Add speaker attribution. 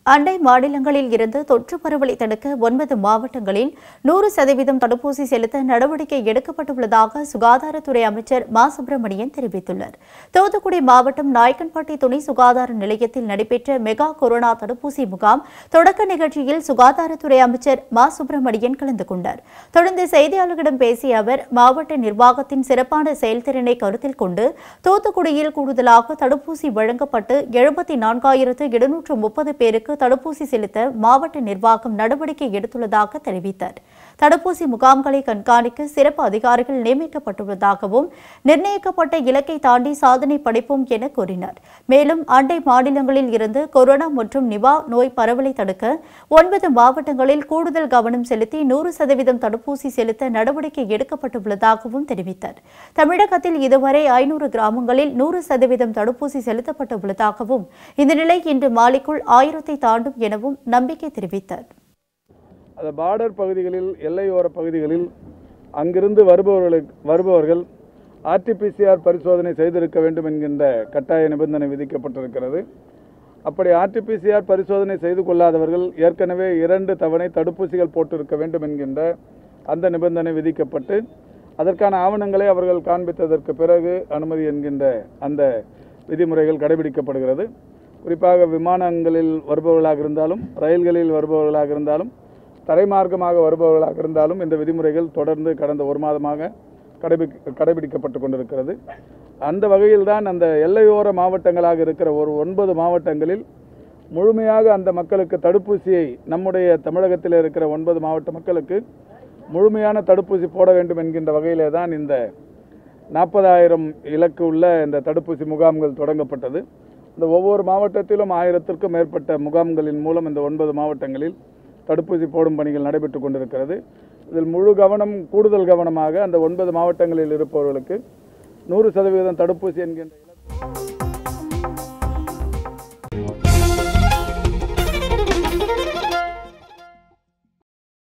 Speaker 1: அண்டை மாநிலங்களில் இருந்து தொற்று பரவலை தடுக்க 9 மாவட்டங்களில் 100% தடுப்பூசி செலுத்த நடவடிக்கை எடுக்கப்பட்டுள்ளதாக சுகாதாரத்துறை அமைச்சர் மா. சுப்பிரமணியன் தெரிவித்துள்ளார். தூத்துக்குடி மாவட்டம் நாயக்கன்பட்டி துணை சுகாதார நிலையத்தில் நடைபெற்ற மெகா கொரோனா தடுப்பூசி முகாம் தொடக்க நிகழ்ச்சியில் சுகாதாரத்துறை அமைச்சர் மா. சுப்பிரமணியன் கலந்து கொண்டார். தொடர்ந்து செய்தியாளர்களிடம் பேசிய அவர், மாவட்ட நிர்வாகத்தின் சிறப்பான செயல்திறனை கருத்தில் கொண்டு தூத்துக்குடியில் கூடுதலாக தடுப்பூசி வழங்கப்பட்டு 74,730 பேருக்கு தடுப்பூசி செலுத்த மாவட்ட நிர்வாகம் நடவடிக்கை எடுத்துள்ளதாக தெரிவித்தார். தடுப்பூசி முகாம்களை கண்காணிக்க சிறப்பு அதிகாரிகள் நியமிக்கப்பட்டுள்ளதாகவும் நிர்ணயிக்கப்பட்ட இலக்கை தாண்டி சாதனை படைப்போம் என கூறினார். மேலும் அண்டை மாநிலங்களில் இருந்து கொரோனா மற்றும் நிபா நோய் பரவலை தடுக்க 9 மாவட்டங்களில் கூடுதல் கவனம் செலுத்தி 100% தடுப்பூசி செலுத்த நடவடிக்கை எடுக்கப்பட்டுள்ளதாகவும் தெரிவித்தார். தமிழகத்தில் இதுவரை 500 கிராமங்களில் 100% தடுப்பூசி செலுத்தப்பட்டுள்ளதாகவும் இந்த நிலை இன்று மாலைக்குள் 1000 தாண்டும் எனவும் நம்பிக்கை தெரிவித்தார்.
Speaker 2: பார்டர் பகுதிகளில், எல்லையோர பகுதிகளில் அங்கிருந்து வருபவர்கள் RT-PCR பரிசோதனை செய்திருக்க வேண்டும் என்கின்ற கட்டாய நிபந்தனை விதிக்கப்பட்டிருக்கிறது. அப்படி RT-PCR பரிசோதனை செய்து கொள்ளாதவர்கள் ஏற்கனவே 2 தவணை தடுப்பூசிகள் போட்டிருக்க வேண்டும் என்கின்ற அந்த நிபந்தனை விதிக்கப்பட்டு அதற்கான ஆவணங்களை அவர்கள் காண்பித்ததற்கு பிறகு அனுமதி என்கின்ற அந்த விதிமுறைகள் கடைபிடிக்கப்படுகிறது. குறிப்பாக விமானங்களில் வருபவர்களாக இருந்தாலும், ரயில்களில் வருபவர்களாக இருந்தாலும், தரைமார்க்கமாக வருபவர்களாக இருந்தாலும் இந்த விதிமுறைகள் தொடர்ந்து கடந்த 1 மாதமாக கடைபிடிக்கப்பட்டு கொண்டிருக்கிறது. அந்த வகையில்தான் அந்த எல்லையோர மாவட்டங்களாக இருக்கிற ஒரு 9 மாவட்டங்களில் முழுமையாக அந்த மக்களுக்கு தடுப்பூசியை, நம்முடைய தமிழகத்தில் இருக்கிற 9 மாவட்ட மக்களுக்கு முழுமையான தடுப்பூசி போட வேண்டும் என்கின்ற வகையிலே தான் இந்த 40,000 இலக்கு உள்ள இந்த தடுப்பூசி முகாம்கள் தொடங்கப்பட்டது. இந்த ஒவ்வொரு மாவட்டத்திலும் 1000க்கும் மேற்பட்ட முகாம்களின் மூலம் இந்த 9 மாவட்டங்களில் தடுப்பூசி போடும் பணிகள் நடைபெற்றுக் கொண்டிருக்கிறது. இதில் முழு கவனம், கூடுதல் கவனமாக அந்த 9 மாவட்டங்களில் இருப்பவர்களுக்கு 100% தடுப்பூசி என்கின்ற